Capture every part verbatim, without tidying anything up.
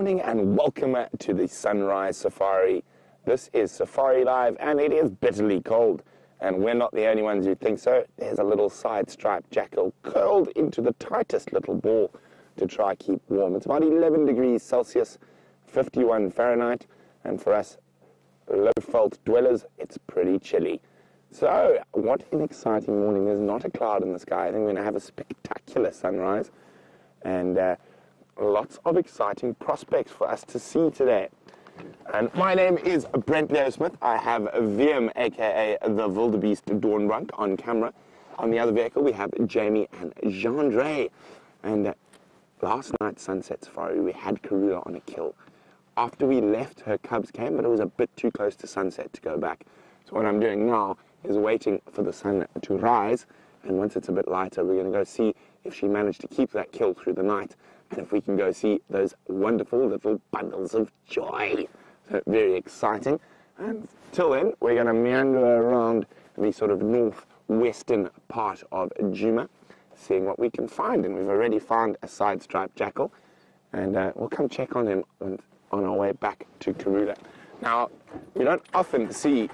morning and welcome to the Sunrise Safari. This is Safari Live and it is bitterly cold. And we're not the only ones who think so. There's a little side-striped jackal curled into the tightest little ball to try keep warm. It's about eleven degrees Celsius, fifty-one Fahrenheit. And for us low-felt dwellers, it's pretty chilly. So, what an exciting morning. There's not a cloud in the sky. I think we're going to have a spectacular sunrise. And uh, lots of exciting prospects for us to see today. And my name is Brent Leo Smith. I have V M, aka the Wildebeest Doornbrank, on camera. On the other vehicle, we have Jamie and Jean-Dre. And uh, last night's sunset safari, we had Karula on a kill. After we left, her cubs came, but it was a bit too close to sunset to go back. So what I'm doing now is waiting for the sun to rise. And once it's a bit lighter, we're going to go see if she managed to keep that kill through the night. And if we can go see those wonderful little bundles of joy. So very exciting. And till then, we're going to meander around the sort of northwestern part of Djuma, seeing what we can find. And we've already found a side-striped jackal. And uh, we'll come check on him on, on our way back to Karula. Now, we don't often see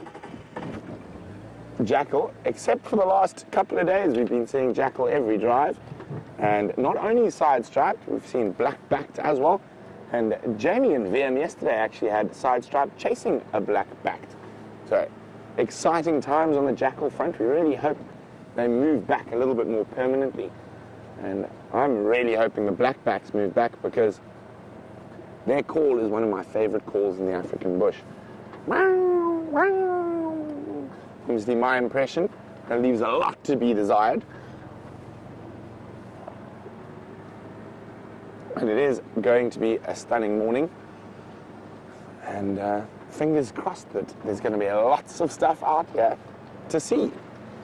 jackal, except for the last couple of days. We've been seeing jackal every drive. And not only side-striped, we've seen black-backed as well. And Jamie and V M yesterday actually had side-striped chasing a black-backed. So, exciting times on the jackal front. We really hope they move back a little bit more permanently. And I'm really hoping the black-backs move back because their call is one of my favorite calls in the African bush. Seems to be my impression. That leaves a lot to be desired. And it is going to be a stunning morning. And uh, fingers crossed that there's going to be lots of stuff out here to see.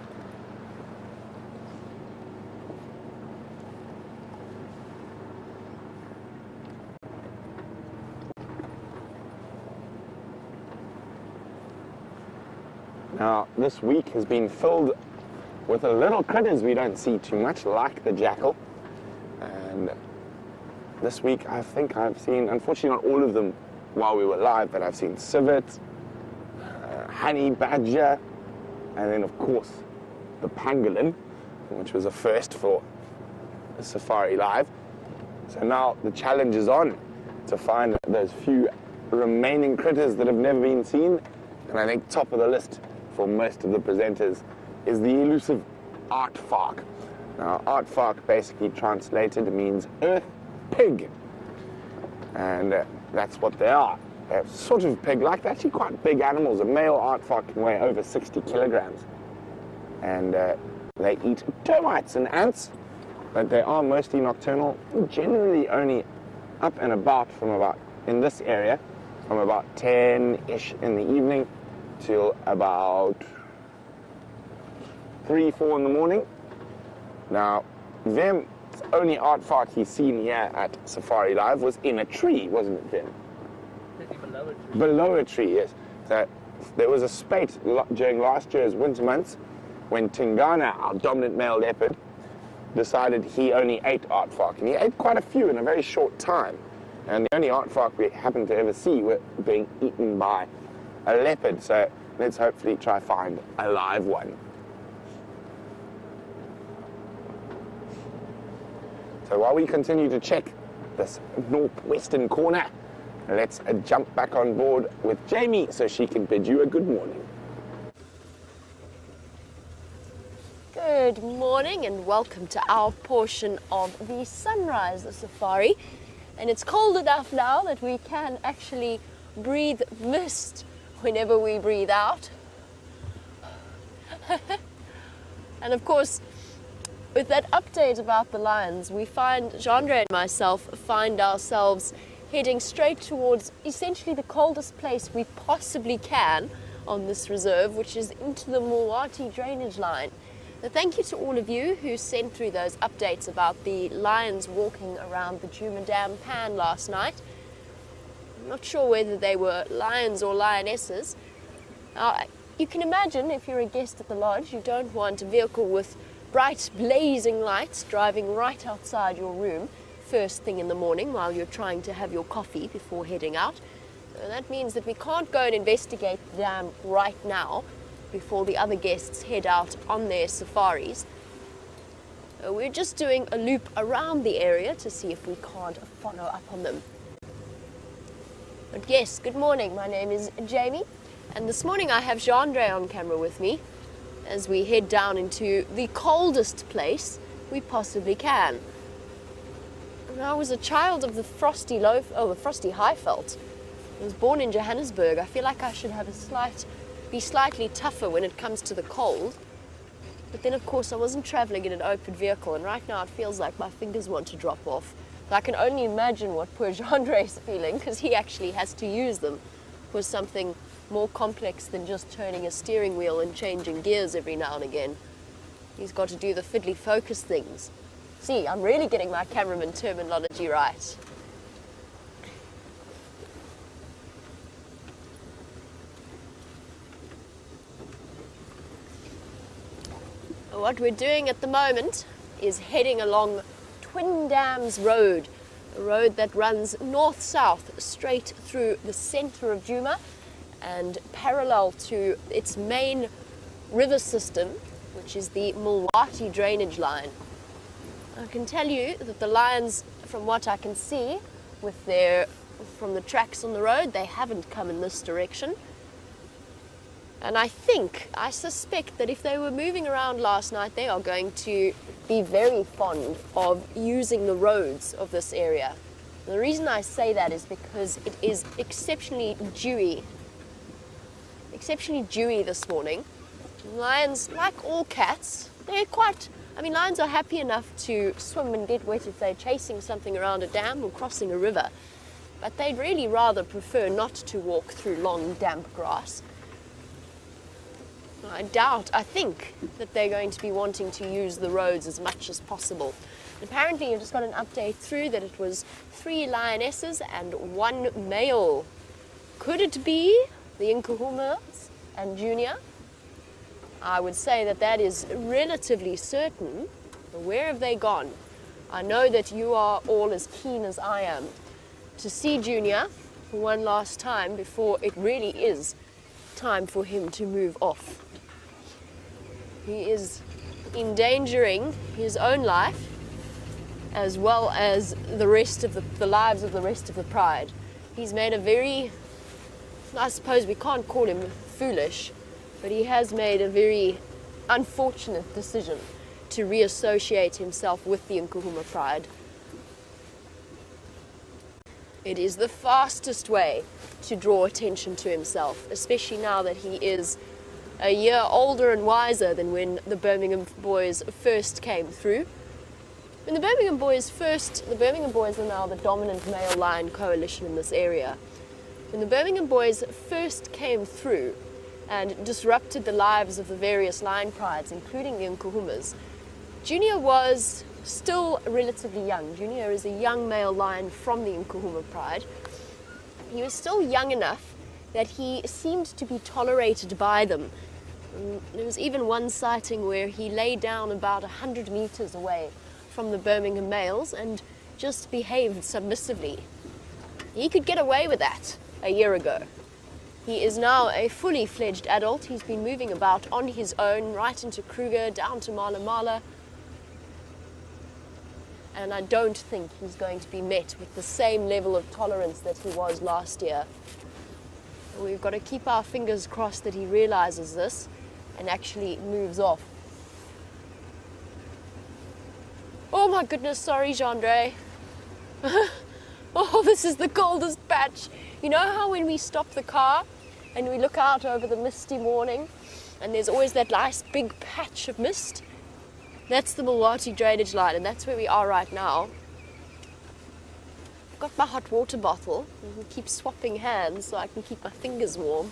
Now, this week has been filled with the little critters we don't see too much, like the jackal. And this week, I think I've seen, unfortunately not all of them while we were live, but I've seen civet, uh, honey badger, and then of course the pangolin, which was a first for the Safari Live. So now the challenge is on to find those few remaining critters that have never been seen. And I think top of the list for most of the presenters is the elusive aardvark. Now aardvark basically translated means earth pig, and uh, that's what they are. They're sort of pig-like. They're actually quite big animals. A male aardvark can weigh over sixty kilograms, and uh, they eat termites and ants, but they are mostly nocturnal, generally only up and about from about, in this area, from about ten-ish in the evening till about three, four in the morning. Now, them only aardvark he's seen here at Safari Live was in a tree, wasn't it, Vim? Below a tree. Below a tree, yes. So there was a spate during last year's winter months when Tingana, our dominant male leopard, decided he only ate aardvark, and he ate quite a few in a very short time. And the only aardvark we happened to ever see were being eaten by a leopard. So let's hopefully try find a live one. So while we continue to check this northwestern corner, let's uh, jump back on board with Jamie so she can bid you a good morning. Good morning and welcome to our portion of the Sunrise Safari. And it's cold enough now that we can actually breathe mist whenever we breathe out. And of course, with that update about the lions, we find, Jean-Dre and myself find ourselves heading straight towards essentially the coldest place we possibly can on this reserve, which is into the Mulwati drainage line. So thank you to all of you who sent through those updates about the lions walking around the Djuma Dam pan last night. I'm not sure whether they were lions or lionesses. Now, you can imagine if you're a guest at the lodge, you don't want a vehicle with bright blazing lights driving right outside your room. first thing in the morning while you're trying to have your coffee before heading out. So that means that we can't go and investigate the dam right now before the other guests head out on their safaris. So we're just doing a loop around the area to see if we can't follow up on them. But yes, good morning. My name is Jamie, and this morning I have Jean-Andre on camera with me as we head down into the coldest place we possibly can. And I was a child of the frosty low, oh, the frosty Highveld. I was born in Johannesburg. I feel like I should have a slight, be slightly tougher when it comes to the cold. But then, of course, I wasn't traveling in an open vehicle, and right now it feels like my fingers want to drop off. So I can only imagine what poor Jean-Andre is feeling, because he actually has to use them for something more complex than just turning a steering wheel and changing gears every now and again. He's got to do the fiddly focus things. See, I'm really getting my cameraman terminology right. What we're doing at the moment is heading along Twin Dams Road, a road that runs north-south straight through the center of Djuma and parallel to its main river system, which is the Mulwati drainage line. I can tell you that the lions, from what I can see with their, from the tracks on the road, they haven't come in this direction. And I think, I suspect that if they were moving around last night, they are going to be very fond of using the roads of this area. And the reason I say that is because it is exceptionally dewy, exceptionally dewy this morning. Lions, like all cats, they're quite, I mean, lions are happy enough to swim and get wet if they're chasing something around a dam or crossing a river. But they'd really rather prefer not to walk through long, damp grass. I doubt, I think, that they're going to be wanting to use the roads as much as possible. Apparently, you just got an update through that it was three lionesses and one male. Could it be the Nkuhumas and Junior? I would say that that is relatively certain. Where have they gone? I know that you are all as keen as I am to see Junior for one last time before it really is time for him to move off. He is endangering his own life as well as the rest of the, the lives of the rest of the pride. He's made a very, I suppose we can't call him foolish, but he has made a very unfortunate decision to reassociate himself with the Nkuhuma pride. It is the fastest way to draw attention to himself, especially now that he is a year older and wiser than when the Birmingham boys first came through. When the Birmingham boys first, the Birmingham boys are now the dominant male lion coalition in this area. When the Birmingham boys first came through and disrupted the lives of the various lion prides, including the Nkuhumas, Junior was still relatively young. Junior is a young male lion from the Nkuhuma pride. He was still young enough that he seemed to be tolerated by them. There was even one sighting where he lay down about one hundred meters away from the Birmingham males and just behaved submissively. He could get away with that a year ago. He is now a fully fledged adult. He's been moving about on his own, right into Kruger, down to Mala Mala. And I don't think he's going to be met with the same level of tolerance that he was last year. We've got to keep our fingers crossed that he realizes this and actually moves off. Oh my goodness, sorry, Jean-Andre. Oh, this is the coldest patch. You know how when we stop the car and we look out over the misty morning and there's always that nice big patch of mist? That's the Mulwati drainage line, and that's where we are right now. I've got my hot water bottle and keep swapping hands so I can keep my fingers warm.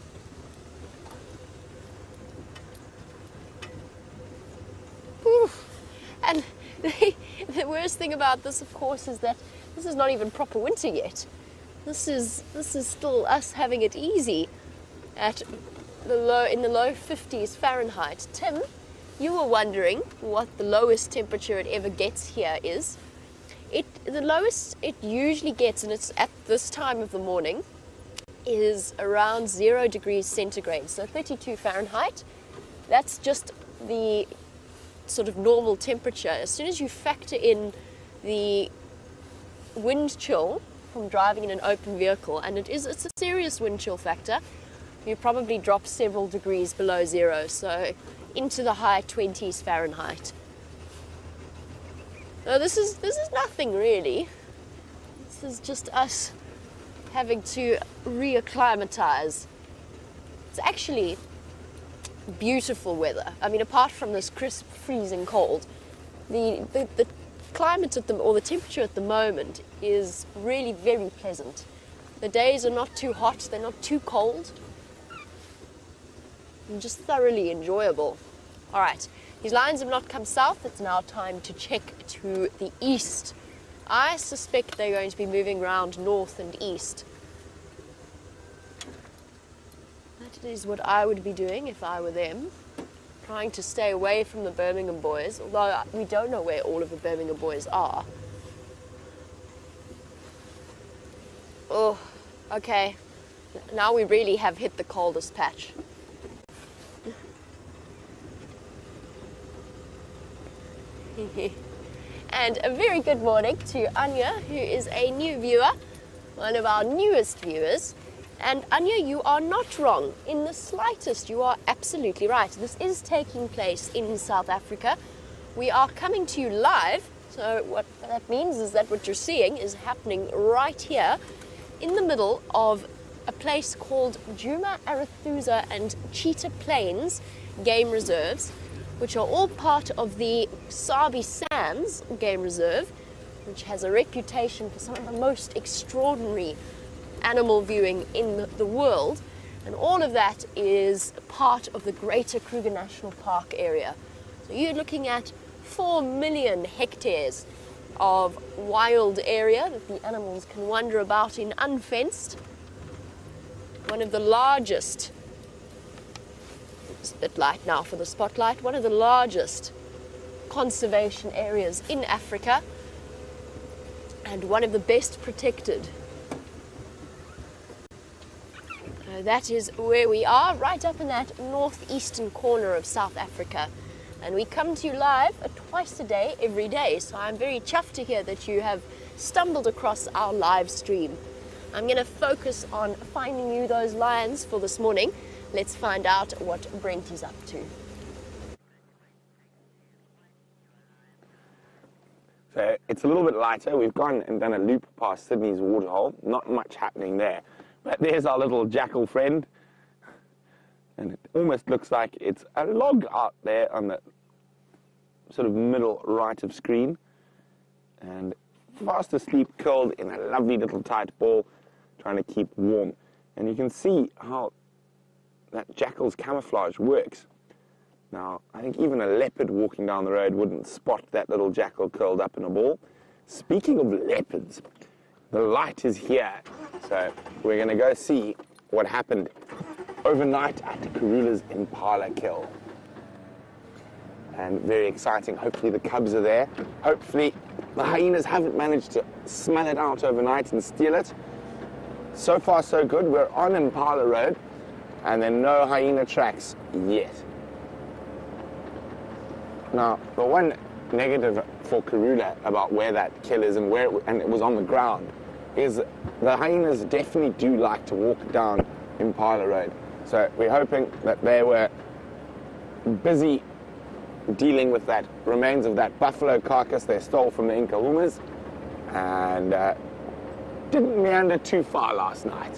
Whew. And the, the worst thing about this, of course, is that this is not even proper winter yet. This is this is still us having it easy at the low in the low fifties Fahrenheit. Tim, you were wondering what the lowest temperature it ever gets here is. It, the lowest it usually gets, and it's at this time of the morning, is around zero degrees centigrade, so thirty-two Fahrenheit. That's just the sort of normal temperature. As soon as you factor in the wind chill from driving in an open vehicle, and it is it's a serious wind chill factor, you probably drop several degrees below zero, so into the high twenties Fahrenheit. No, this is this is nothing really. This is just us having to reacclimatize. It's actually beautiful weather. I mean, apart from this crisp, freezing cold, the the, the climate at the or the temperature at the moment is really very pleasant. The days are not too hot, they're not too cold, and just thoroughly enjoyable. All right, these lions have not come south. It's now time to check to the east. I suspect they're going to be moving around north and east. That is what I would be doing if I were them, trying to stay away from the Birmingham boys, although we don't know where all of the Birmingham boys are. Oh, okay. Now we really have hit the coldest patch. And a very good morning to Anya, who is a new viewer, one of our newest viewers. And Anya, you are not wrong in the slightest. You are absolutely right. This is taking place in South Africa. We are coming to you live. So what that means is that what you're seeing is happening right here in the middle of a place called Djuma, Arathusa and Cheetah Plains Game Reserves, which are all part of the Sabi Sands Game Reserve, which has a reputation for some of the most extraordinary animal viewing in the world, and all of that is part of the Greater Kruger National Park area. So you're looking at four million hectares of wild area that the animals can wander about in unfenced. One of the largest, it's a bit light now for the spotlight, one of the largest conservation areas in Africa, and one of the best protected. Uh, that is where we are, right up in that northeastern corner of South Africa. And we come to you live uh, twice a day, every day. So I'm very chuffed to hear that you have stumbled across our live stream. I'm going to focus on finding you those lions for this morning. Let's find out what Brent is up to. So it's a little bit lighter. We've gone and done a loop past Sydney's waterhole. Not much happening there. But there's our little jackal friend. And it almost looks like it's a log out there on the sort of middle right of screen. And fast asleep, curled in a lovely little tight ball, trying to keep warm. And you can see how that jackal's camouflage works. Now, I think even a leopard walking down the road wouldn't spot that little jackal curled up in a ball. Speaking of leopards, the light is here. So we're going to go see what happened overnight at Karula's Impala kill. And very exciting. Hopefully the cubs are there. Hopefully the hyenas haven't managed to smell it out overnight and steal it. So far so good. We're on Impala Road and there are no hyena tracks yet. Now, the one negative for Karula about where that kill is and where it, and it was on the ground is the hyenas definitely do like to walk down Impala Road. So we're hoping that they were busy dealing with that remains of that buffalo carcass they stole from the Nkahumas and uh, didn't meander too far last night.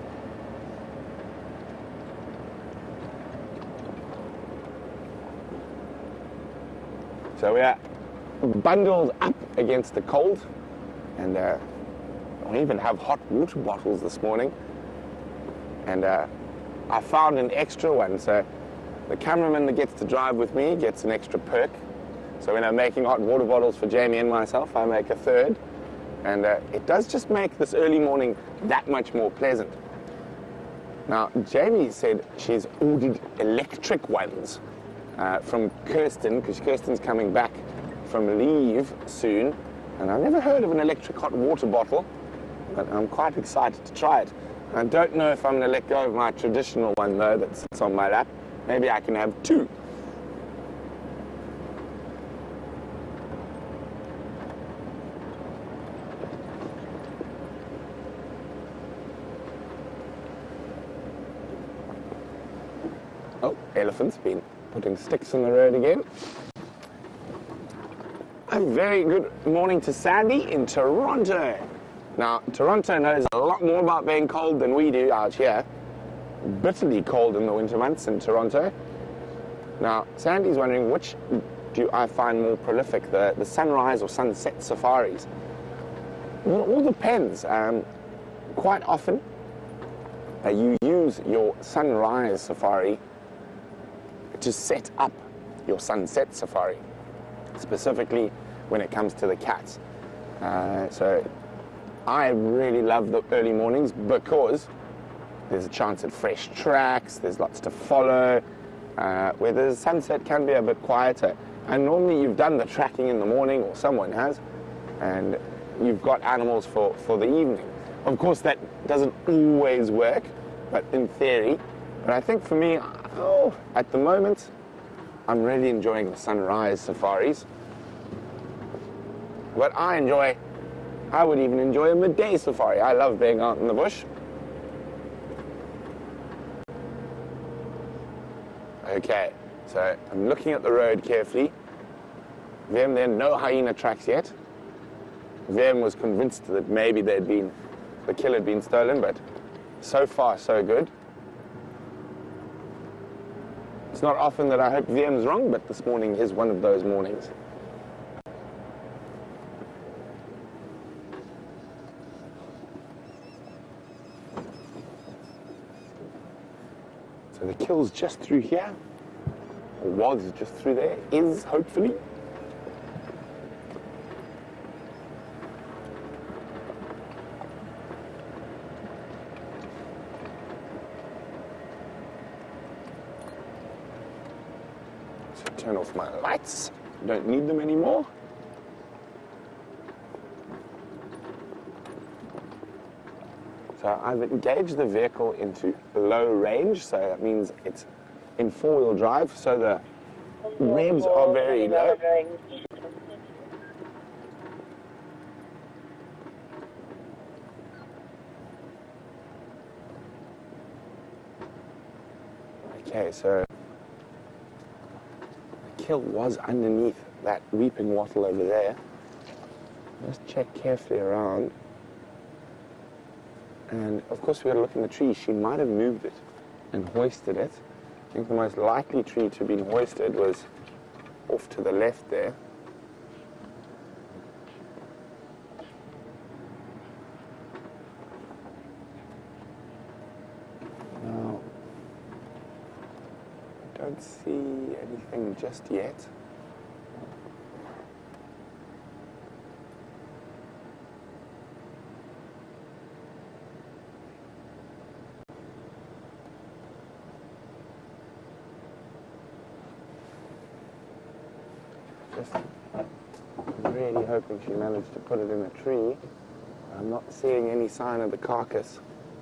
So we are bundled up against the cold, and uh, we even have hot water bottles this morning. And uh, I found an extra one, so the cameraman that gets to drive with me gets an extra perk. So when I'm making hot water bottles for Jamie and myself, I make a third. And uh, it does just make this early morning that much more pleasant. Now, Jamie said she's ordered electric ones uh, from Kirsten, because Kirsten's coming back from leave soon. And I've never heard of an electric hot water bottle, but I'm quite excited to try it. I don't know if I'm going to let go of my traditional one, though, that sits on my lap. Maybe I can have two. Oh, elephant's been putting sticks in the road again. A very good morning to Sandy in Toronto. Now, Toronto knows a lot more about being cold than we do out here. Bitterly cold in the winter months in Toronto. Now, Sandy's wondering which do I find more prolific, the, the sunrise or sunset safaris? Well, it all depends. Um, quite often, uh, you use your sunrise safari to set up your sunset safari, specifically when it comes to the cats. Uh, so I really love the early mornings because there's a chance at fresh tracks, there's lots to follow, uh, where the sunset can be a bit quieter. And normally you've done the tracking in the morning, or someone has, and you've got animals for, for the evening. Of course, that doesn't always work, but in theory. But I think for me, oh, at the moment, I'm really enjoying the sunrise safaris. But I enjoy, I would even enjoy a midday safari. I love being out in the bush. Okay, so I'm looking at the road carefully. Vem, there are no hyena tracks yet. Vem was convinced that maybe there'd been, the kill had been stolen, but so far so good. It's not often that I hope V M's wrong, but this morning is one of those mornings. So the kill's just through here, or was just through there, is hopefully. Turn off my lights. Don't need them anymore. So I've engaged the vehicle into low range, so that means it's in four-wheel drive, so the revs are very low. Okay, so kill was underneath that weeping wattle over there. Just check carefully around. And of course we got to look in the tree. She might have moved it and hoisted it. I think the most likely tree to have been hoisted was off to the left there. Now, I don't see anything just yet. Just really hoping she managed to put it in a tree. I'm not seeing any sign of the carcass.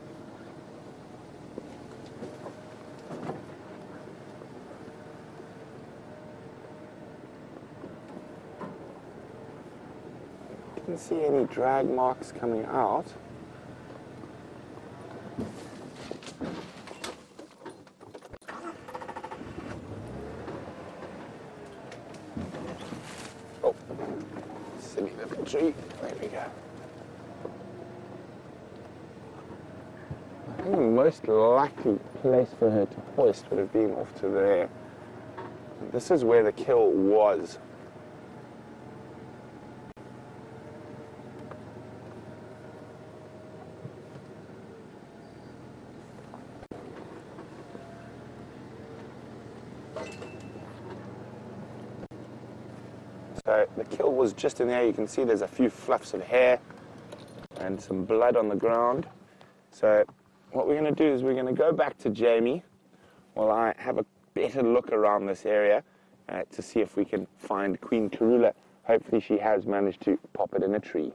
Didn't see any drag marks coming out. Oh, silly little tree. There we go. I think the most likely place for her to hoist would have been off to there. This is where the kill was. So the kill was just in there. You can see there's a few fluffs of hair and some blood on the ground. So what we're going to do is we're going to go back to Jamie while I have a better look around this area uh, to see if we can find Queen Karula Hopefully she has managed to pop it in a tree.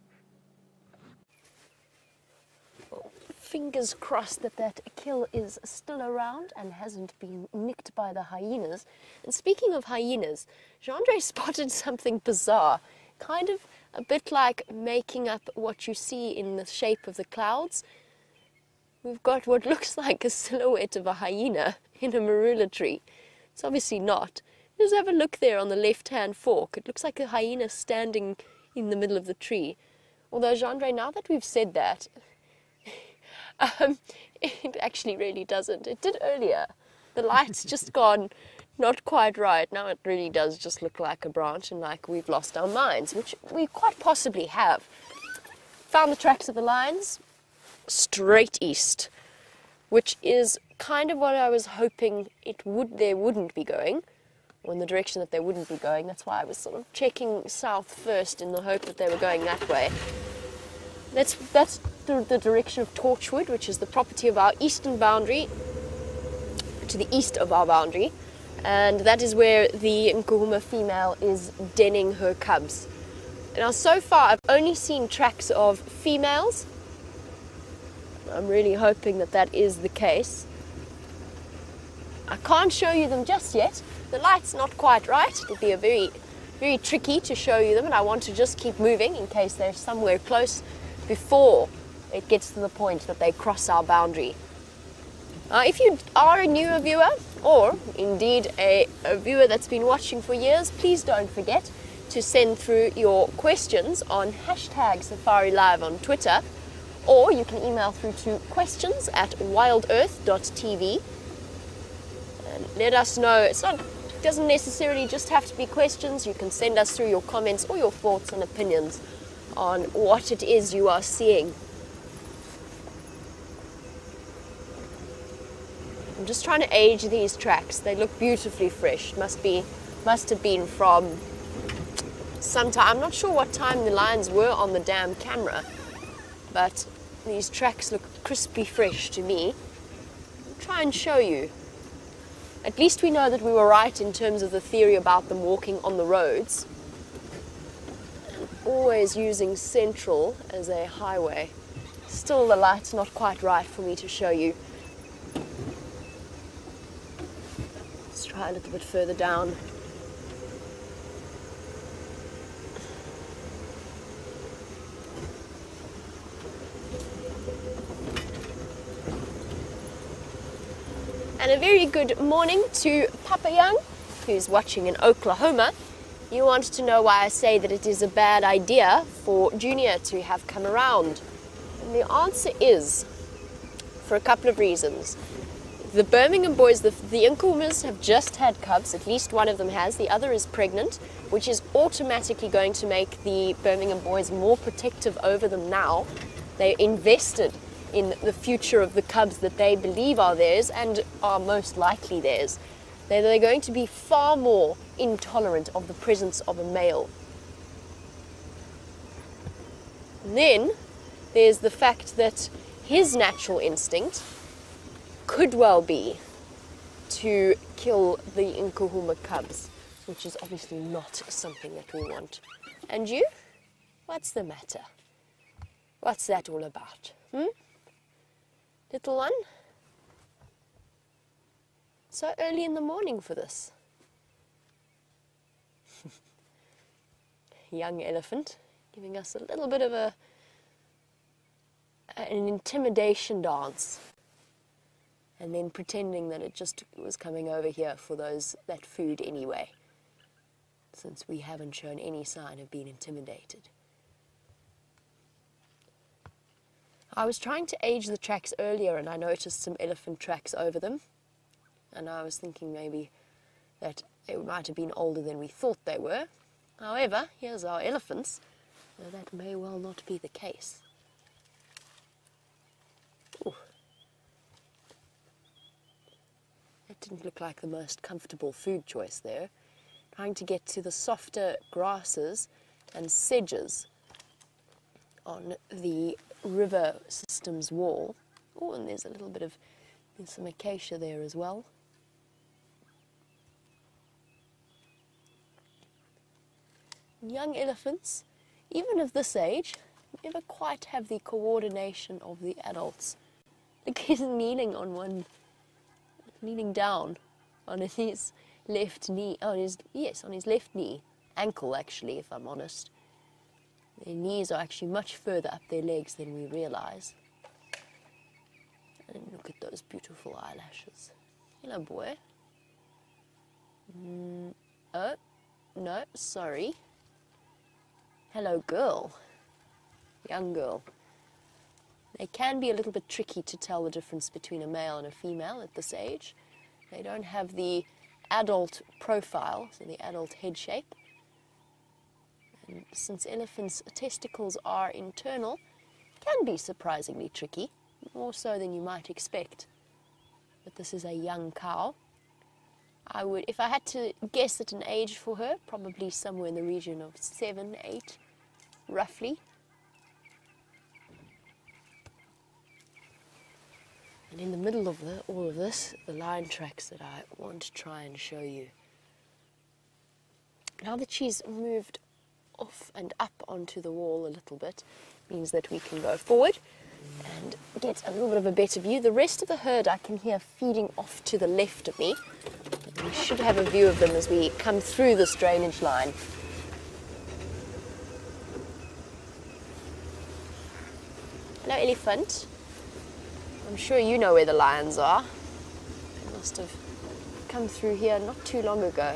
Fingers crossed that that kill is still around and hasn't been nicked by the hyenas. And speaking of hyenas, Jean-Andre spotted something bizarre, kind of a bit like making up what you see in the shape of the clouds. We've got what looks like a silhouette of a hyena in a marula tree. It's obviously not. Just have a look there on the left-hand fork. It looks like a hyena standing in the middle of the tree. Although, Jean-Andre, now that we've said that, Um, it actually really doesn't. It did earlier. The light's just gone not quite right. Now it really does just look like a branch and like we've lost our minds, which we quite possibly have. Found the tracks of the lions straight east, which is kind of what I was hoping it would. They wouldn't be going, or in the direction that they wouldn't be going. That's why I was sort of checking south first in the hope that they were going that way. That's, that's the, the direction of Torchwood, which is the property of our eastern boundary, to the east of our boundary, and that is where the Nkuhuma female is denning her cubs. Now, so far, I've only seen tracks of females. I'm really hoping that that is the case. I can't show you them just yet. The light's not quite right. It'll be a very, very tricky to show you them, and I want to just keep moving in case they're somewhere close before it gets to the point that they cross our boundary. Uh, if you are a newer viewer, or indeed a, a viewer that's been watching for years, please don't forget to send through your questions on hashtag Safari Live on Twitter, or you can email through to questions at wildearth dot t v and let us know. It's not, it doesn't necessarily just have to be questions. You can send us through your comments or your thoughts and opinions on what it is you are seeing. I'm just trying to age these tracks. They look beautifully fresh. Must be, must have been from some time. I'm not sure what time the lions were on the damn camera, but these tracks look crispy fresh to me. I'll try and show you. At least we know that we were right in terms of the theory about them walking on the roads. Always using Central as a highway. Still, the light's not quite right for me to show you. Let's try a little bit further down. And a very good morning to Papa Young, who's watching in Oklahoma. You want to know why I say that it is a bad idea for Junior to have come around. And the answer is, for a couple of reasons. The Birmingham boys, the, the Nkuhumas have just had cubs, at least one of them has, the other is pregnant, which is automatically going to make the Birmingham boys more protective over them now. They're invested in the future of the cubs that they believe are theirs and are most likely theirs. They're, they're going to be far more intolerant of the presence of a male. And then there's the fact that his natural instinct could well be to kill the Nkuhuma cubs, which is obviously not something that we want. And you? What's the matter? What's that all about? Hmm? Little one? So early in the morning for this. Young elephant, giving us a little bit of a an intimidation dance, and then pretending that it just was coming over here for those that food anyway, since we haven't shown any sign of being intimidated. I was trying to age the tracks earlier and I noticed some elephant tracks over them, and I was thinking maybe that they might have been older than we thought they were. However, here's our elephants, so that may well not be the case. Ooh. That didn't look like the most comfortable food choice there. Trying to get to the softer grasses and sedges on the river system's wall. Oh, and there's a little bit of, there's some acacia there as well. Young elephants, even of this age, never quite have the coordination of the adults. Look, he's kneeling on one, kneeling down on his left knee, on his, yes, on his left knee, ankle actually, if I'm honest. Their knees are actually much further up their legs than we realize. And look at those beautiful eyelashes. Hello, boy. Mm, oh, no, sorry. Hello, girl. Young girl. They can be a little bit tricky to tell the difference between a male and a female at this age. They don't have the adult profile, so the adult head shape. And since elephants' testicles are internal, it can be surprisingly tricky, more so than you might expect. But this is a young cow. I would, if I had to guess at an age for her, probably somewhere in the region of seven, eight, roughly. And in the middle of the, all of this, the lion tracks that I want to try and show you. Now that she's moved off and up onto the wall a little bit, means that we can go forward and get a little bit of a better view. The rest of the herd I can hear feeding off to the left of me. We should have a view of them as we come through this drainage line. Hello, elephant. I'm sure you know where the lions are. They must have come through here not too long ago.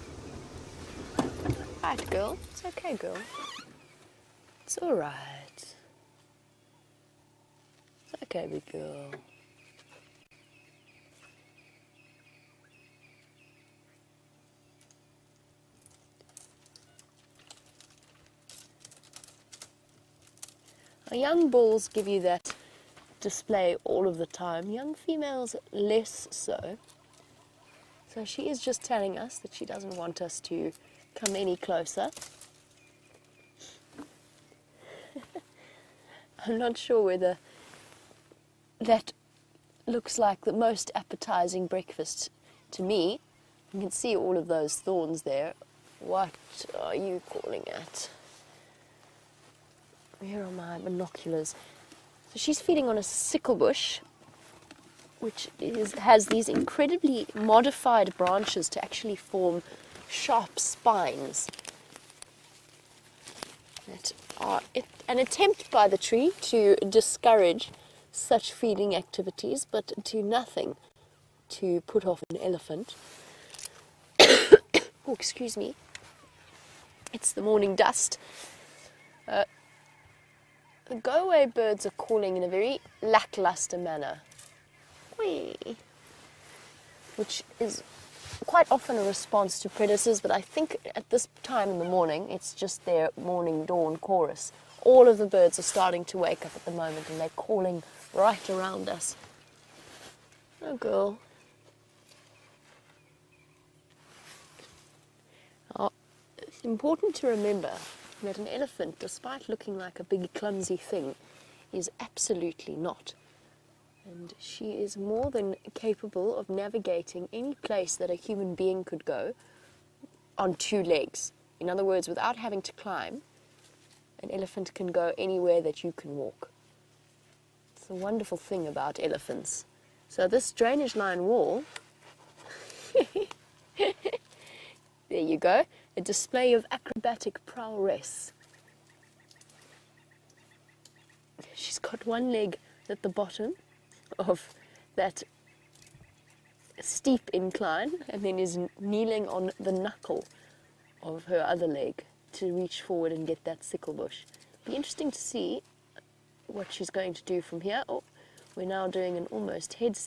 Right, girl. It's okay, girl. It's all right. It's okay, big girl. Our young bulls give you that display all of the time. Young females less so. So she is just telling us that she doesn't want us to come any closer. I'm not sure whether that looks like the most appetizing breakfast to me. You can see all of those thorns there. What are you calling at? Where are my binoculars? So she's feeding on a sickle bush, which is, has these incredibly modified branches to actually form sharp spines that are an attempt by the tree to discourage such feeding activities, but do nothing to put off an elephant. Oh, excuse me. It's the morning dust. Uh, the go-away birds are calling in a very lackluster manner, whee, which is quite often a response to predators, but I think at this time in the morning, it's just their morning dawn chorus. All of the birds are starting to wake up at the moment, and they're calling right around us. Oh, girl. Oh, it's important to remember that an elephant, despite looking like a big clumsy thing, is absolutely not. And she is more than capable of navigating any place that a human being could go on two legs. In other words, without having to climb, an elephant can go anywhere that you can walk. It's a wonderful thing about elephants. So this drainage line wall, there you go, a display of acrobatic prowess. She's got one leg at the bottom of that steep incline and then is kneeling on the knuckle of her other leg to reach forward and get that sickle bush. Be interesting to see what she's going to do from here. Oh, we're now doing an almost headstand.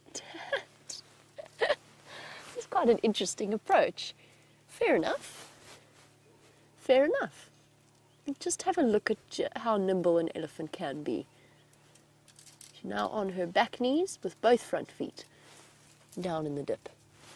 It's quite an interesting approach. Fair enough. Fair enough. Just have a look at how nimble an elephant can be. She's now on her back knees with both front feet down in the dip.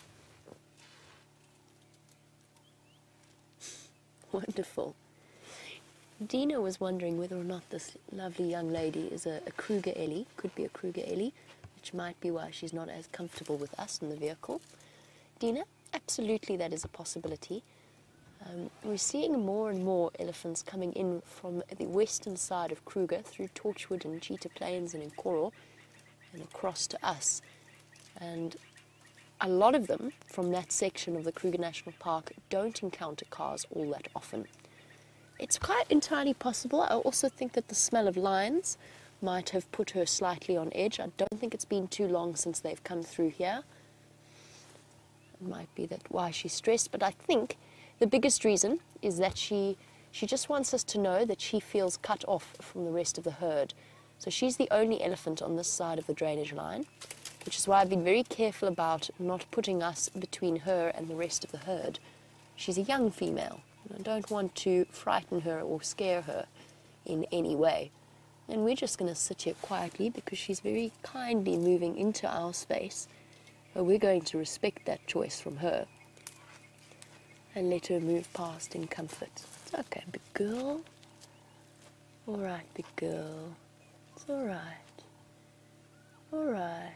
Wonderful. Dina was wondering whether or not this lovely young lady is a, a Kruger Ellie, could be a Kruger Ellie, which might be why she's not as comfortable with us in the vehicle. Dina, absolutely that is a possibility. Um, we're seeing more and more elephants coming in from the western side of Kruger through Torchwood and Cheetah Plains and Nkoro and across to us. And a lot of them from that section of the Kruger National Park don't encounter cars all that often. It's quite entirely possible. I also think that the smell of lions might have put her slightly on edge. I don't think it's been too long since they've come through here. It might be that why she's stressed, but I think the biggest reason is that she she just wants us to know that she feels cut off from the rest of the herd. So she's the only elephant on this side of the drainage line, which is why I've been very careful about not putting us between her and the rest of the herd. She's a young female, and I don't want to frighten her or scare her in any way. And we're just going to sit here quietly because she's very kindly moving into our space. But we're going to respect that choice from her and let her move past in comfort. It's okay, big girl. All right, big girl. It's all right. All right.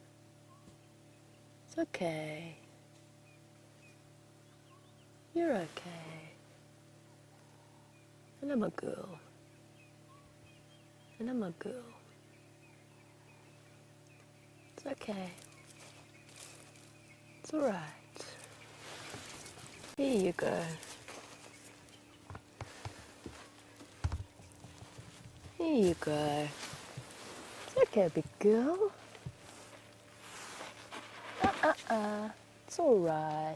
It's okay. You're okay. And I'm a girl. And I'm a girl. It's okay. It's all right. Here you go. Here you go. It's okay, big girl. Uh-uh-uh. It's all right.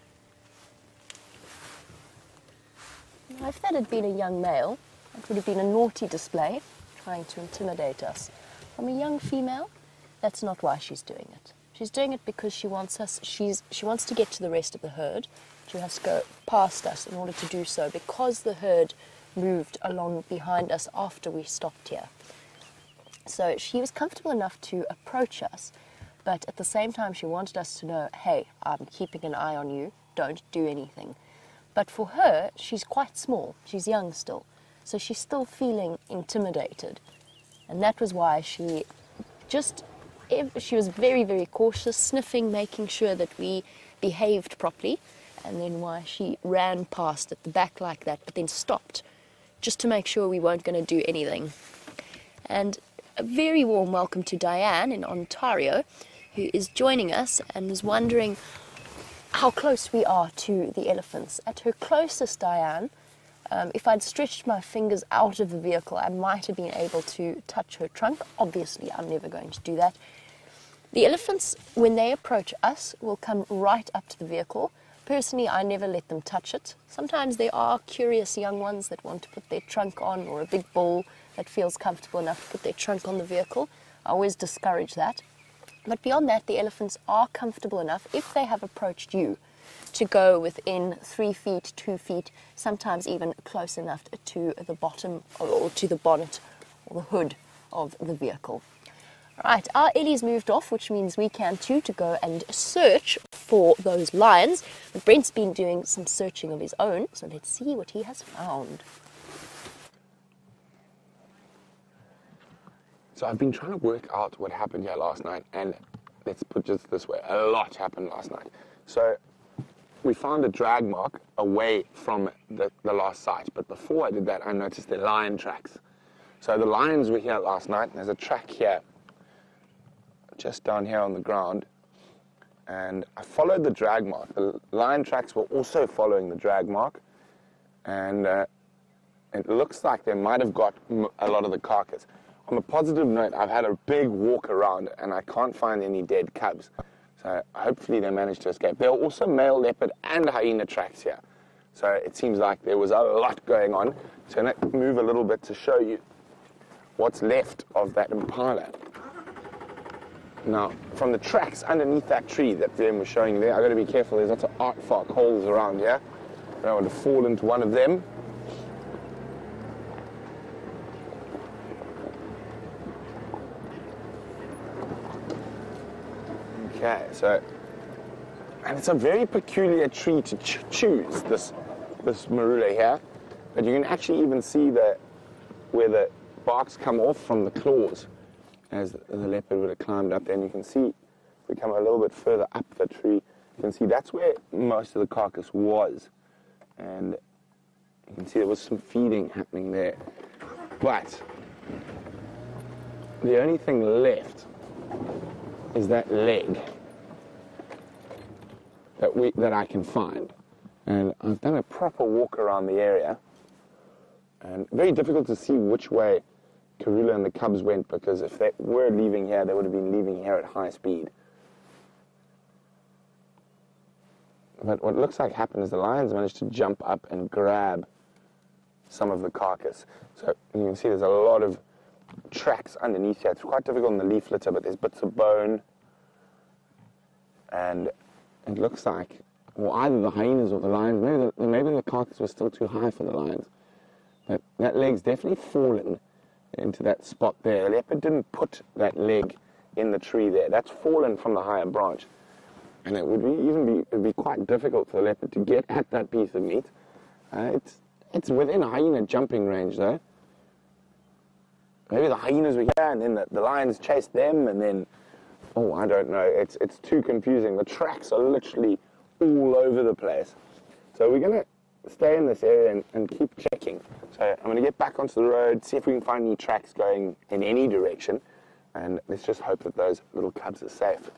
Now, if that had been a young male, it would have been a naughty display, trying to intimidate us. From a young female, that's not why she's doing it. She's doing it because she wants us, she's, she wants to get to the rest of the herd. She has to go past us in order to do so because the herd moved along behind us after we stopped here. So she was comfortable enough to approach us, but at the same time she wanted us to know, hey, I'm keeping an eye on you, don't do anything. But for her, she's quite small, she's young still, so she's still feeling intimidated. And that was why she just, she was very, very cautious, sniffing, making sure that we behaved properly, and then why she ran past at the back like that, but then stopped, just to make sure we weren't going to do anything. And a very warm welcome to Diane in Ontario, who is joining us and is wondering how close we are to the elephants. At her closest, Diane, um, if I'd stretched my fingers out of the vehicle, I might have been able to touch her trunk. Obviously, I'm never going to do that. The elephants, when they approach us, will come right up to the vehicle. Personally, I never let them touch it. Sometimes there are curious young ones that want to put their trunk on, or a big bull that feels comfortable enough to put their trunk on the vehicle. I always discourage that. But beyond that, the elephants are comfortable enough, if they have approached you, to go within three feet, two feet, sometimes even close enough to the bottom or to the bonnet or the hood of the vehicle. Right, our Ellie's moved off, which means we can too, to go and search for those lions. But Brent's been doing some searching of his own, so let's see what he has found. So I've been trying to work out what happened here last night, and let's put it this way, a lot happened last night. So we found a drag mark away from the, the last site, but before I did that, I noticed the lion tracks. So the lions were here last night, and there's a track here, just down here on the ground, and I followed the drag mark. The lion tracks were also following the drag mark, and uh, it looks like they might have got m a lot of the carcass. On a positive note, I've had a big walk around and I can't find any dead cubs, so hopefully they managed to escape. There are also male leopard and hyena tracks here, so it seems like there was a lot going on. So I'm going to move a little bit to show you what's left of that impala. Now, from the tracks underneath that tree that Glenn was showing you there, I've got to be careful. There's lots of artfark holes around here. I don't want to fall into one of them. Okay, so, and it's a very peculiar tree to ch choose, this, this marula here. But you can actually even see the, where the barks come off from the claws, as the leopard would have climbed up there. And you can see, if we come a little bit further up the tree, you can see that's where most of the carcass was. and you can see there was some feeding happening there. But the only thing left is that leg that we that I can find. And I've done a proper walk around the area, and very difficult to see which way Karula and the cubs went, because if they were leaving here, they would have been leaving here at high speed. But what looks like happened is the lions managed to jump up and grab some of the carcass. So you can see there's a lot of tracks underneath here. It's quite difficult in the leaf litter, but there's bits of bone, and it looks like, well, either the hyenas or the lions, maybe the, maybe the carcass was still too high for the lions. But that leg's definitely fallen into that spot there. The leopard didn't put that leg in the tree there. That's fallen from the higher branch. And it would be, even be, it would be quite difficult for the leopard to get at that piece of meat. Uh, it's, it's within a hyena jumping range, though. Maybe the hyenas were here, and then the, the lions chased them, and then, oh, I don't know. It's, it's too confusing. The tracks are literally all over the place. So we're going to stay in this area and, and keep checking. So I'm going to get back onto the road, see if we can find any tracks going in any direction, and let's just hope that those little cubs are safe.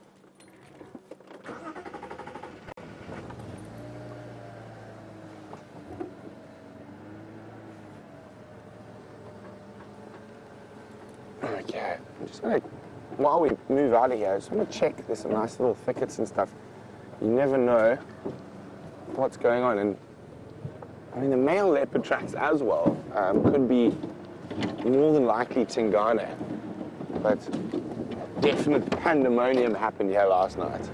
Okay, I'm just going to, while we move out of here, I just want to check. There's some nice little thickets and stuff. You never know what's going on. And I mean, the male leopard tracks as well um, could be more than likely Tingana. But definite pandemonium happened here last night.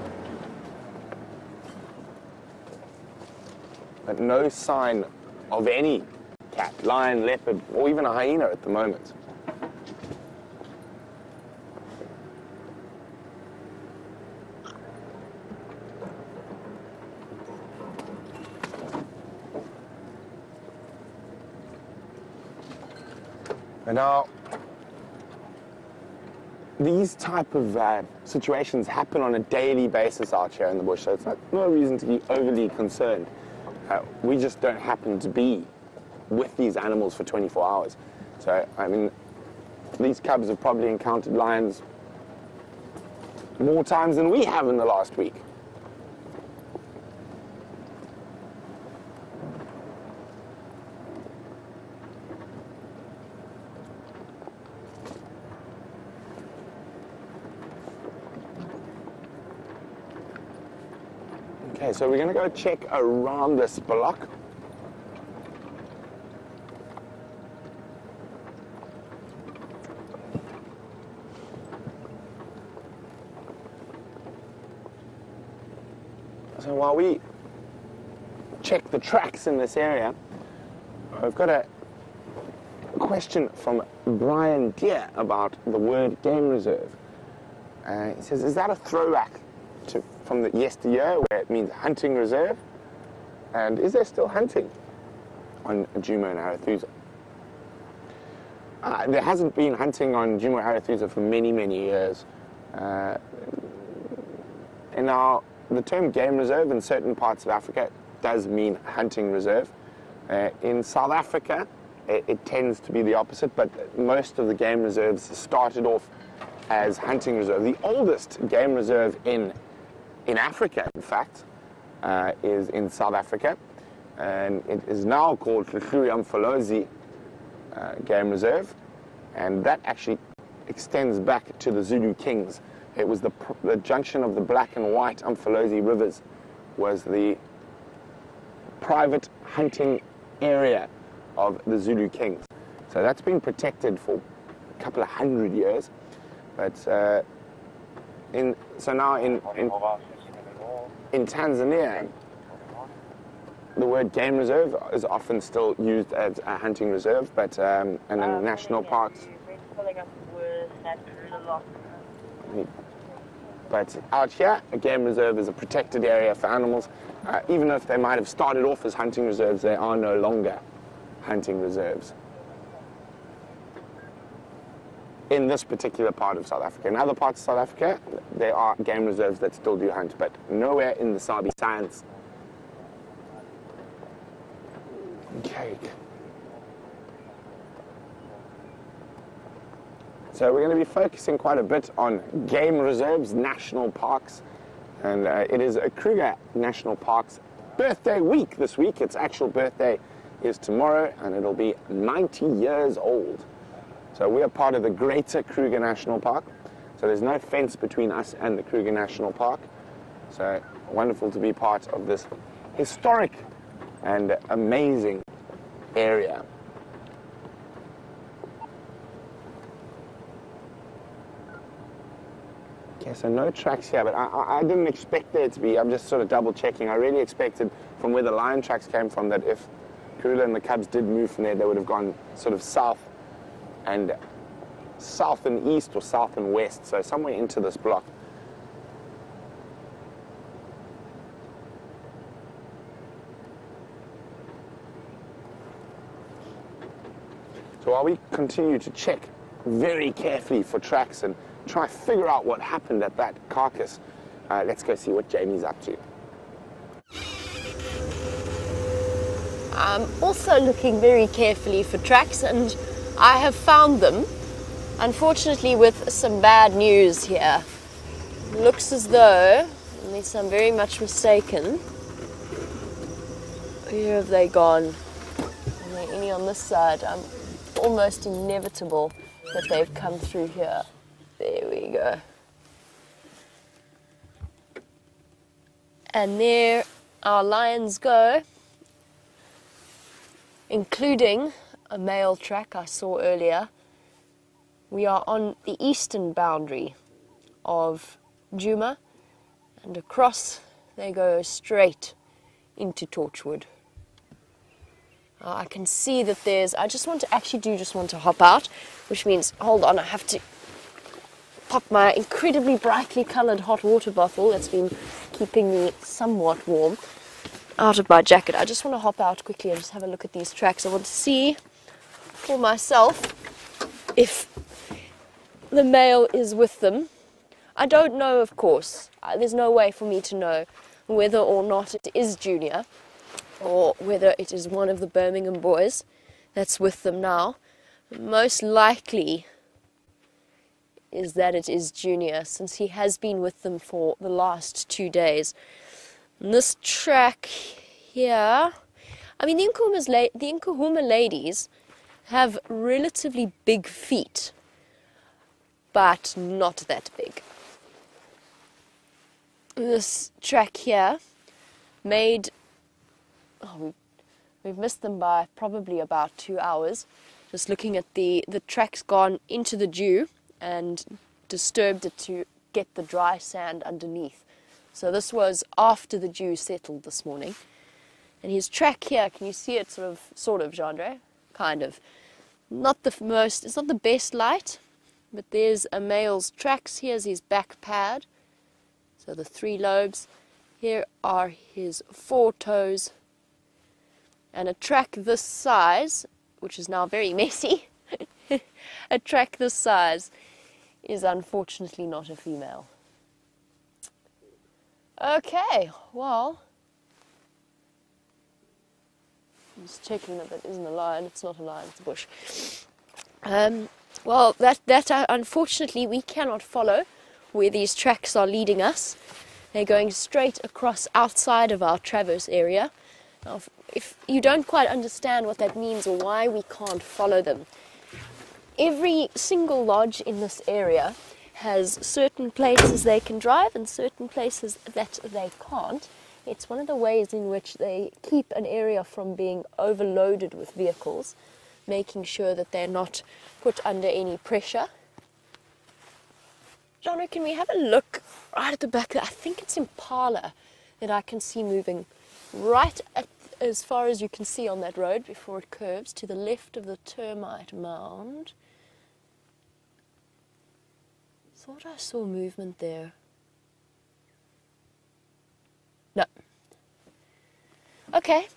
But no sign of any cat, lion, leopard, or even a hyena at the moment. And now, these type of uh, situations happen on a daily basis out here in the bush, so it's not, no reason to be overly concerned. Uh, we just don't happen to be with these animals for twenty-four hours. So, I mean, these cubs have probably encountered lions more times than we have in the last week. Okay, so we're going to go check around this block. So while we check the tracks in this area, I've got a question from Brian Deere about the word game reserve. Uh, he says, is that a throwback to, from the yesteryear, where it means hunting reserve? And is there still hunting on Djuma and Arathusa? Uh, there hasn't been hunting on Djuma and Arathusa for many, many years. Uh, and now, the term game reserve in certain parts of Africa does mean hunting reserve. Uh, in South Africa, it, it tends to be the opposite, but most of the game reserves started off as hunting reserve. The oldest game reserve in in Africa, in fact, uh, is in South Africa, and it is now called Hluhluwe Umfolozi uh, Game Reserve, and that actually extends back to the Zulu Kings. It was the, the junction of the black and white Umfolozi rivers was the private hunting area of the Zulu Kings. So that's been protected for a couple of hundred years. But uh, in so now in, in in Tanzania, the word game reserve is often still used as a hunting reserve, but um, and in national parks. But out here, a game reserve is a protected area for animals. Uh, even if they might have started off as hunting reserves, they are no longer hunting reserves in this particular part of South Africa. In other parts of South Africa, there are game reserves that still do hunt, but nowhere in the Sabi Science. break. So we're going to be focusing quite a bit on game reserves, national parks, and uh, it is a Kruger National Park's birthday week this week. Its actual birthday is tomorrow, and it'll be ninety years old. So we are part of the greater Kruger National Park. So there's no fence between us and the Kruger National Park. So wonderful to be part of this historic and amazing area. Okay, so no tracks here, but I, I, I didn't expect there to be. I'm just sort of double checking. I really expected from where the lion tracks came from that if Karula and the Cubs did move from there, they would have gone sort of south and south and east or south and west, so somewhere into this block. So while we continue to check very carefully for tracks and try to figure out what happened at that carcass, uh, let's go see what Jamie's up to. I'm also looking very carefully for tracks, and I have found them, unfortunately with some bad news here. Looks as though, unless I'm very much mistaken, where have they gone? Are there any on this side? I'm almost inevitable that they've come through here. There we go. And there our lions go, including a male track I saw earlier. We are on the eastern boundary of Djuma, and across they go straight into Torchwood. Uh, I can see that there's, I just want to, actually do just want to hop out, which means, hold on, I have to pop my incredibly brightly coloured hot water bottle that's been keeping me somewhat warm out of my jacket. I just want to hop out quickly and just have a look at these tracks. I want to see for myself if the male is with them. I don't know, of course. Uh, there's no way for me to know whether or not it is Junior or whether it is one of the Birmingham boys that's with them now. Most likely is that it is Junior, since he has been with them for the last two days. And this track here, I mean, the Nkuhuma's la the Nkuhuma ladies have relatively big feet, but not that big. This track here made, oh, we, we've missed them by probably about two hours. Just looking at the, the track's gone into the dew and disturbed it to get the dry sand underneath. So this was after the dew settled this morning. And his track here, can you see it sort of, sort of, Jandre? Kind of. Not the most, it's not the best light, but there's a male's tracks. Here's his back pad. So the three lobes. Here are his four toes. And a track this size, which is now very messy, a track this size is unfortunately not a female. Okay, well, I'm just checking that that isn't a lion. It's not a lion, it's a bush. Um, well, that, that uh, unfortunately we cannot follow where these tracks are leading us. They're going straight across outside of our traverse area. Now, if, if you don't quite understand what that means or why we can't follow them, every single lodge in this area has certain places they can drive and certain places that they can't. It's one of the ways in which they keep an area from being overloaded with vehicles, making sure that they're not put under any pressure. John, can we have a look right at the back? I think it's Impala that I can see moving right at, as far as you can see on that road before it curves to the left of the termite mound. Thought I saw movement there. No. Okay.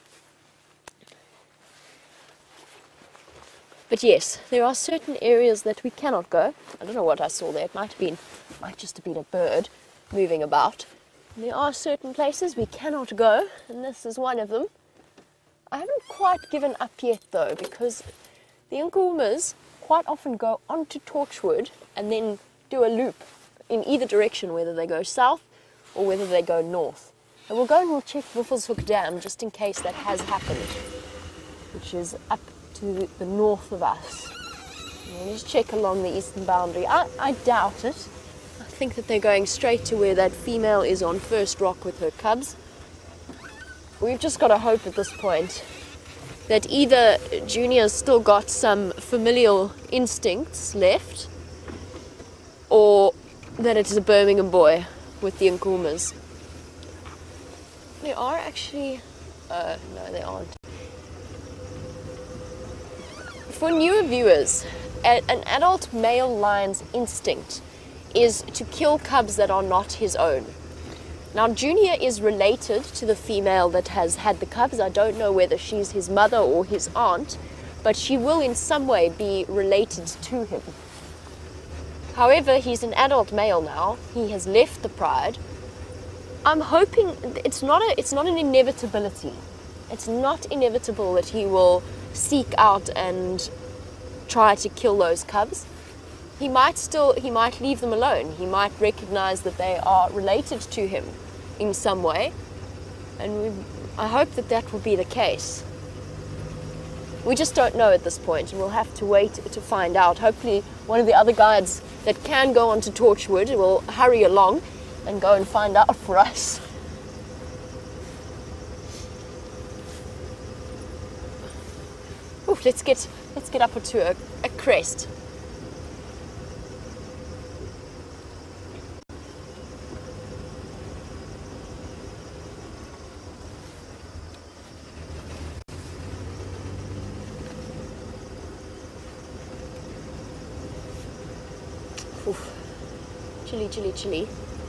But yes, there are certain areas that we cannot go. I don't know what I saw there. It might have been, might just have been a bird moving about. And there are certain places we cannot go, and this is one of them. I haven't quite given up yet though, because the Nkuhumas quite often go onto Torchwood and then do a loop in either direction, whether they go south or whether they go north. And we'll go and we'll check Buffelshoek Dam just in case that has happened, which is up to the north of us. And we'll just check along the eastern boundary. I, I doubt it. I think that they're going straight to where that female is on First Rock with her cubs. We've just got to hope at this point that either Junior's still got some familial instincts left, or that it is a Birmingham boy with the Nkuhumas. They are actually... Uh, no, they aren't. For newer viewers, a, an adult male lion's instinct is to kill cubs that are not his own. Now, Junior is related to the female that has had the cubs. I don't know whether she's his mother or his aunt, but she will in some way be related to him. However, he's an adult male now. He has left the pride. I'm hoping it's not a, it's not an inevitability. It's not inevitable that he will seek out and try to kill those cubs. He might still, he might leave them alone. He might recognize that they are related to him in some way. And we, I hope that that will be the case. We just don't know at this point, and we'll have to wait to find out. Hopefully one of the other guides that can go onto Torchwood will hurry along and go and find out for us. Oof, let's get let's get up onto a, a crest. Oof. Chilly, chilly, chilly.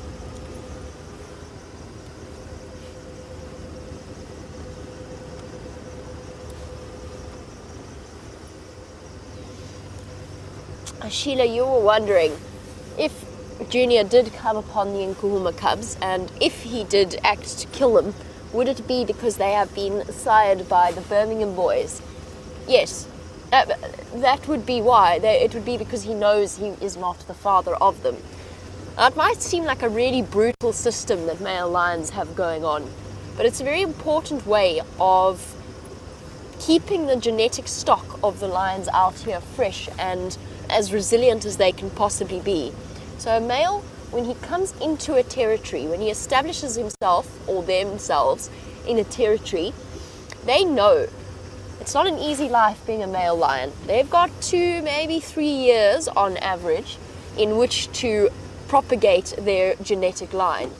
Sheila, you were wondering if Junior did come upon the Nkuhuma cubs, and if he did act to kill them, would it be because they have been sired by the Birmingham boys? Yes, uh, that would be why. They, it would be because he knows he is not the father of them. Now, it might seem like a really brutal system that male lions have going on, but it's a very important way of keeping the genetic stock of the lions out here fresh and as resilient as they can possibly be. So a male, when he comes into a territory, when he establishes himself or themselves in a territory, they know it's not an easy life being a male lion. They've got two, maybe three years on average in which to propagate their genetic line.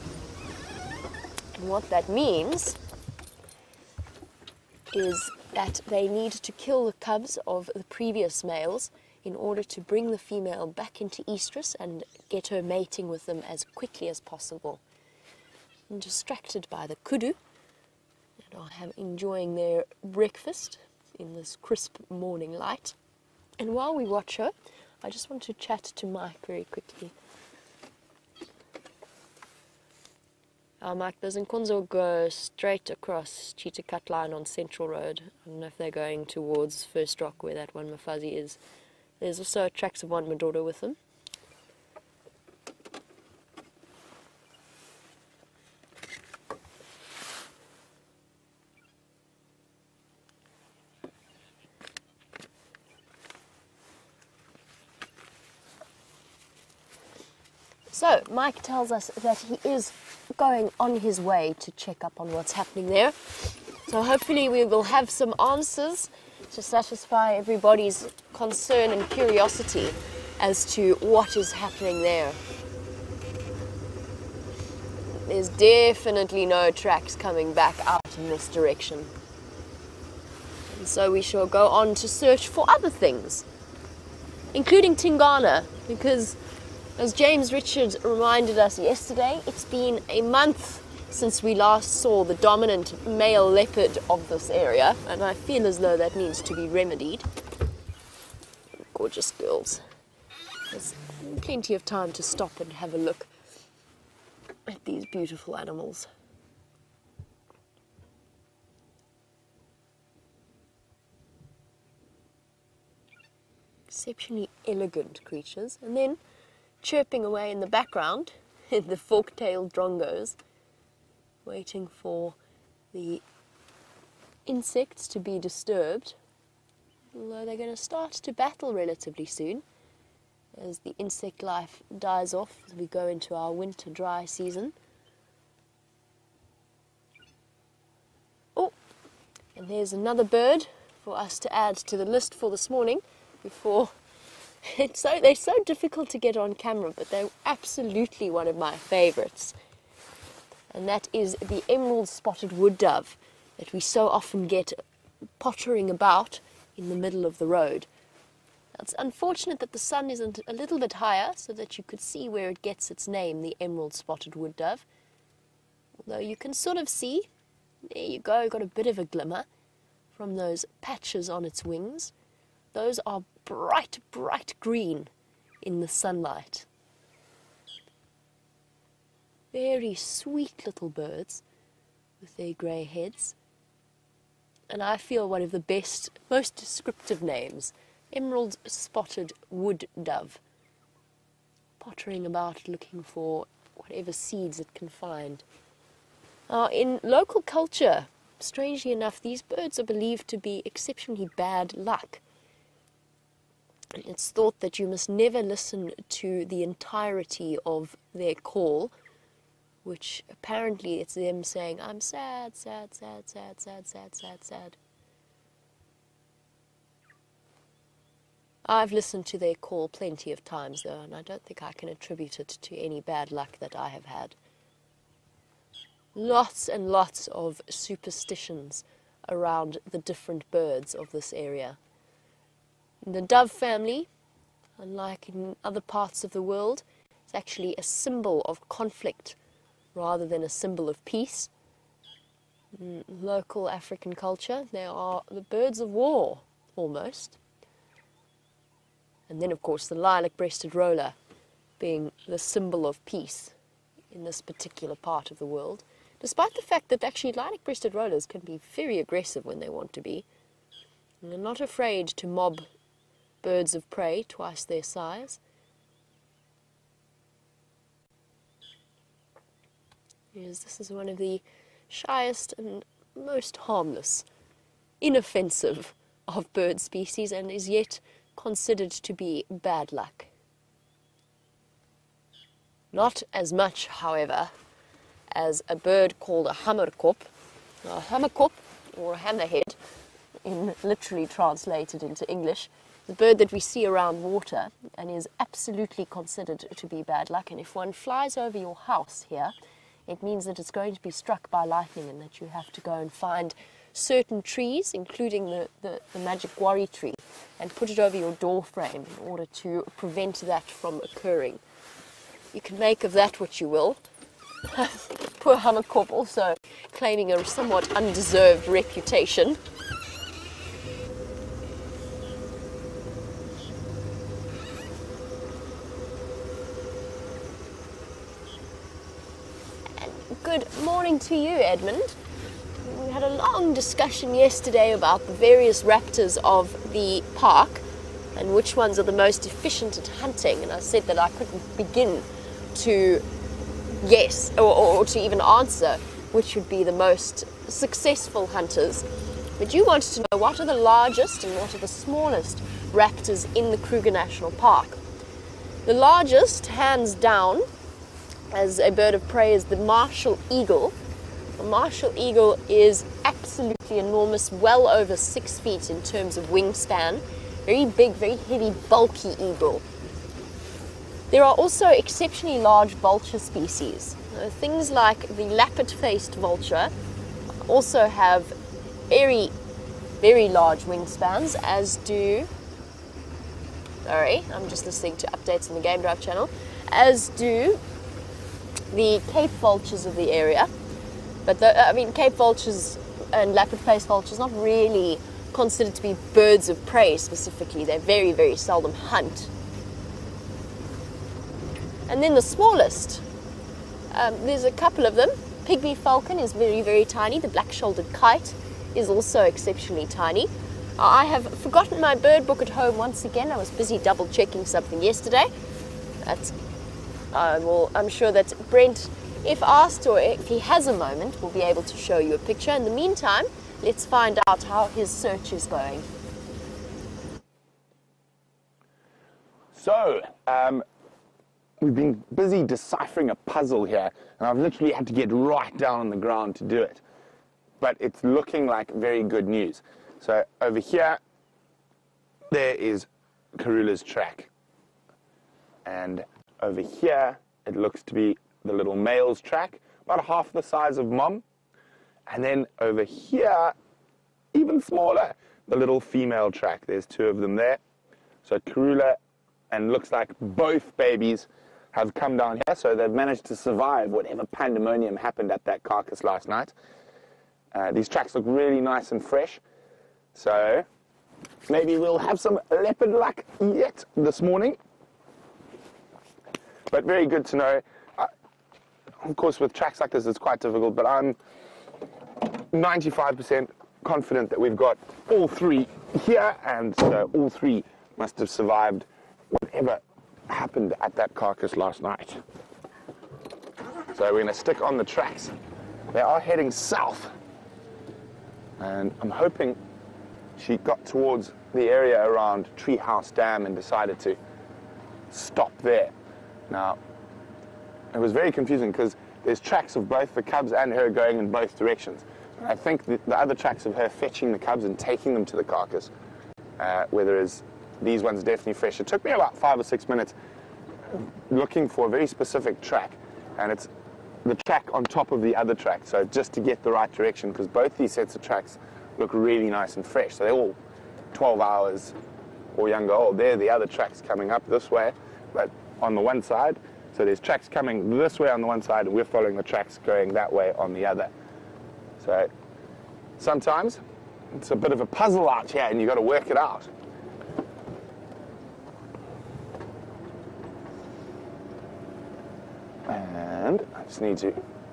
And what that means is that they need to kill the cubs of the previous males in order to bring the female back into estrus and get her mating with them as quickly as possible. I'm distracted by the kudu, and I am enjoying their breakfast in this crisp morning light. And while we watch her, I just want to chat to Mike very quickly. Uh, Mike, does Nkonzo go straight across Cheetah Cut Line on Central Road? I don't know if they're going towards First Rock where that one Mafazi is. There's also tracks of one Madoda with them. So, Mike tells us that he is going on his way to check up on what's happening there. So hopefully we will have some answers to satisfy everybody's concern and curiosity as to what is happening there. There's definitely no tracks coming back out in this direction. And so we shall go on to search for other things, including Tingana, because as James Richard reminded us yesterday, it's been a month since we last saw the dominant male leopard of this area, and I feel as though that needs to be remedied. Gorgeous girls. There's plenty of time to stop and have a look at these beautiful animals. exceptionally elegant creatures. And then chirping away in the background, the fork-tailed drongos, waiting for the insects to be disturbed, although they're going to start to battle relatively soon as the insect life dies off as we go into our winter dry season. Oh, and there's another bird for us to add to the list for this morning before it's so they're so difficult to get on camera, but they're absolutely one of my favorites. And that is the emerald spotted wood dove that we so often get pottering about in the middle of the road. Now, it's unfortunate that the sun isn't a little bit higher so that you could see where it gets its name, the emerald spotted wood dove. Although you can sort of see, there you go, got a bit of a glimmer from those patches on its wings. Those are bright, bright green in the sunlight. Very sweet little birds with their grey heads. And I feel one of the best, most descriptive names, emerald spotted wood dove, pottering about looking for whatever seeds it can find. Now, in local culture, strangely enough, these birds are believed to be exceptionally bad luck. It's thought that you must never listen to the entirety of their call, which apparently it's them saying, I'm sad, sad, sad, sad, sad, sad, sad, sad. I've listened to their call plenty of times though, and I don't think I can attribute it to any bad luck that I have had. Lots and lots of superstitions around the different birds of this area. In the dove family, unlike in other parts of the world, it's actually a symbol of conflict rather than a symbol of peace. In local African culture, they are the birds of war, almost. And then, of course, the lilac-breasted roller being the symbol of peace in this particular part of the world, despite the fact that actually lilac-breasted rollers can be very aggressive when they want to be. And they're not afraid to mob birds of prey twice their size. Yes, this is one of the shyest and most harmless, inoffensive of bird species, and is yet considered to be bad luck. Not as much, however, as a bird called a hammerkop. A hammerkop, or a hammerhead, in literally translated into English, the bird that we see around water and is absolutely considered to be bad luck. And if one flies over your house here, it means that it's going to be struck by lightning and that you have to go and find certain trees, including the, the, the magic worry tree, and put it over your door frame in order to prevent that from occurring. You can make of that what you will. Poor hammerkop also claiming a somewhat undeserved reputation. Good morning to you, Edmund. We had a long discussion yesterday about the various raptors of the park and which ones are the most efficient at hunting, and I said that I couldn't begin to guess or, or to even answer which would be the most successful hunters. But you wanted to know what are the largest and what are the smallest raptors in the Kruger National Park. The largest, hands down, as a bird of prey, is the Martial eagle. The Martial eagle is absolutely enormous, well over six feet in terms of wingspan. Very big, very heavy, bulky eagle. There are also exceptionally large vulture species. Uh, things like the lappet-faced vulture also have very, very large wingspans, as do, sorry, I'm just listening to updates on the Game Drive channel, as do the Cape vultures of the area. But the, I mean, Cape vultures and lappet-faced vultures not really considered to be birds of prey specifically. They very, very seldom hunt. And then the smallest, um, there's a couple of them. Pygmy falcon is very, very tiny. The black-shouldered kite is also exceptionally tiny. I have forgotten my bird book at home once again. I was busy double checking something yesterday. That's, I will, I'm sure that Brent, if asked or if he has a moment, will be able to show you a picture. In the meantime, let's find out how his search is going. So, um, we've been busy deciphering a puzzle here, and I've literally had to get right down on the ground to do it. But it's looking like very good news. So over here, there is Karula's track. And over here, it looks to be the little male's track, about half the size of Mom. And then over here, even smaller, the little female track. There's two of them there. So Karula, and looks like both babies have come down here, so they've managed to survive whatever pandemonium happened at that carcass last night. Uh, these tracks look really nice and fresh, so maybe we'll have some leopard luck yet this morning. But very good to know. Uh, of course, with tracks like this, it's quite difficult, but I'm ninety-five percent confident that we've got all three here, and so all three must have survived whatever happened at that carcass last night. So we're going to stick on the tracks. They are heading south, and I'm hoping she got towards the area around Treehouse Dam and decided to stop there. Now, it was very confusing because there's tracks of both the cubs and her going in both directions. I think the, the other tracks of her fetching the cubs and taking them to the carcass, uh, whereas these ones are definitely fresh. It took me about five or six minutes looking for a very specific track, and it's the track on top of the other track, so just to get the right direction, because both these sets of tracks look really nice and fresh. So they're all twelve hours or younger old. They're the other tracks coming up this way, but on the one side. So there's tracks coming this way on the one side, and we're following the tracks going that way on the other. So sometimes it's a bit of a puzzle out here, and you've got to work it out. And I just need to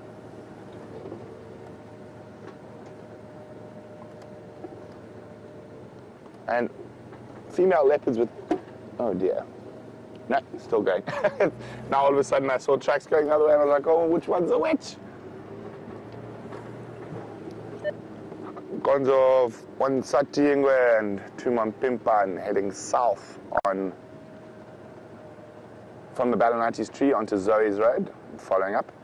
and female leopards with, oh dear, no, still going. Now all of a sudden I saw tracks going the other way, and I was like, oh, which one's a which? Gonzo one Satiingwe and Tumampimpan heading south on from the Balanites tree onto Zoe's Road, following up.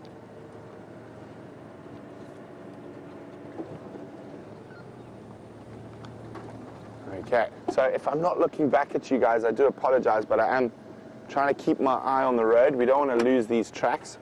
Okay, so if I'm not looking back at you guys, I do apologize, but I am trying to keep my eye on the road. We don't want to lose these tracks.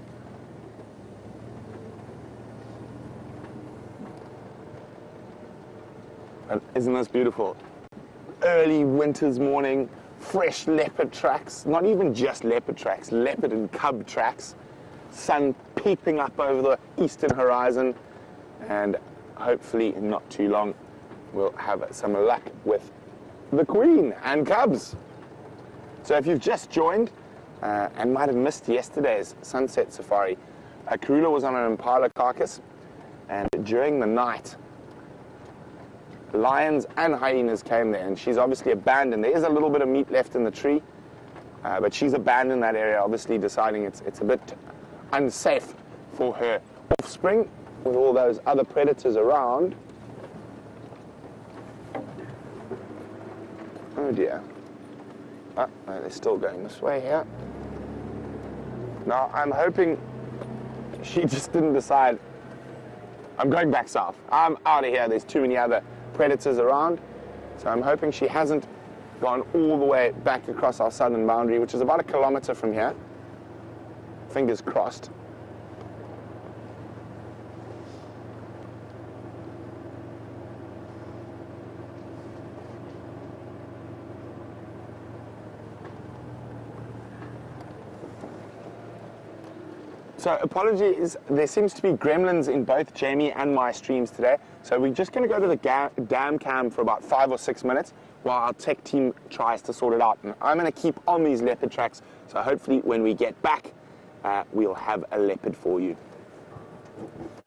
And isn't this beautiful? Early winter's morning, fresh leopard tracks, not even just leopard tracks, leopard and cub tracks. Sun peeping up over the eastern horizon, and hopefully in not too long we'll have some luck with the queen and cubs. So if you've just joined uh, and might have missed yesterday's sunset safari, uh, Karula was on an impala carcass, and during the night lions and hyenas came there, and she's obviously abandoned. There is a little bit of meat left in the tree, uh, but she's abandoned that area, obviously deciding it's, it's a bit unsafe for her offspring with all those other predators around. Oh dear. Oh, no, they're still going this way here. Now, I'm hoping she just didn't decide, I'm going back south. I'm out of here. There's too many other predators around. So I'm hoping she hasn't gone all the way back across our southern boundary, which is about a kilometer from here. Fingers crossed. So apologies, there seems to be gremlins in both Jamie and my streams today. So we're just going to go to the ga dam cam for about five or six minutes while our tech team tries to sort it out. And I'm going to keep on these leopard tracks, so hopefully when we get back, uh, we'll have a leopard for you.